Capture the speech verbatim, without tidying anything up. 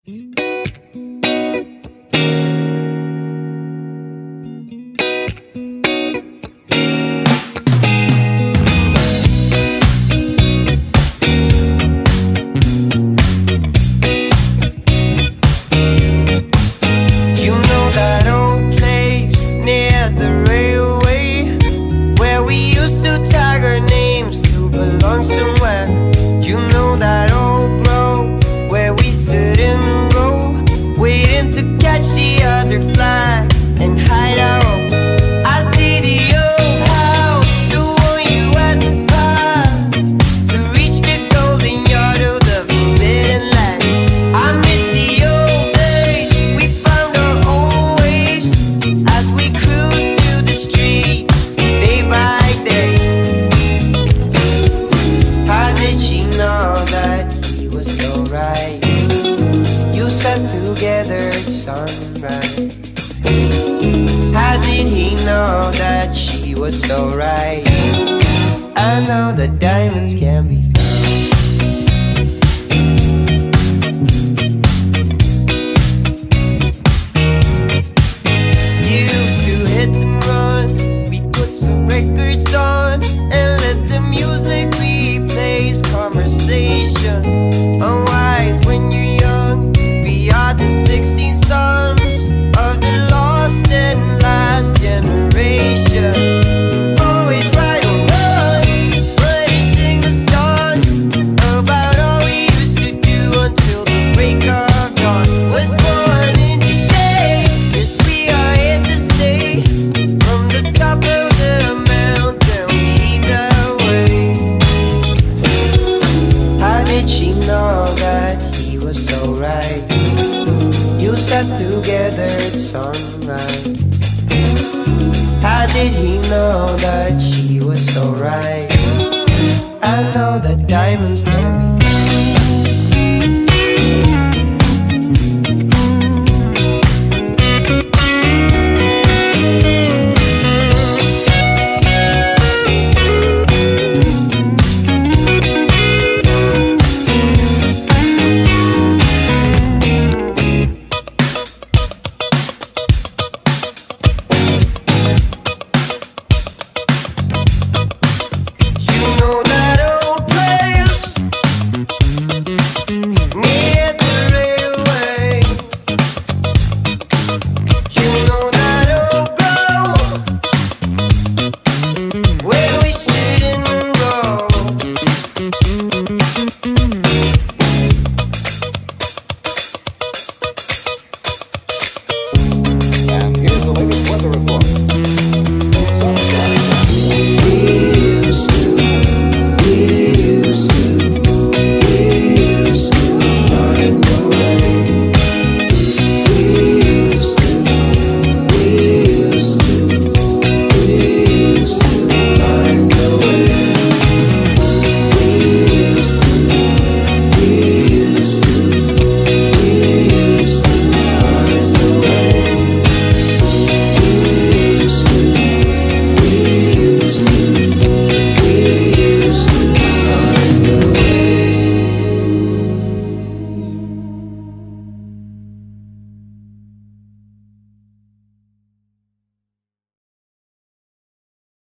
Together at sunrise. How did he know that she was so right? I know that diamonds can be found. Used to hit and run, we put some records on and let the music replace conversation. Unwise when you're young, we are the sixteen sons of the lost and last generation. Always right or wrong, but we sing the song about all we used to do until the break of dawn. Was born in the shade, yes we are here to stay. From the top of the mountain we lead the way. How did she know that he was so right? You sat together at sunrise. How did he know that she was so right? I know that diamonds can be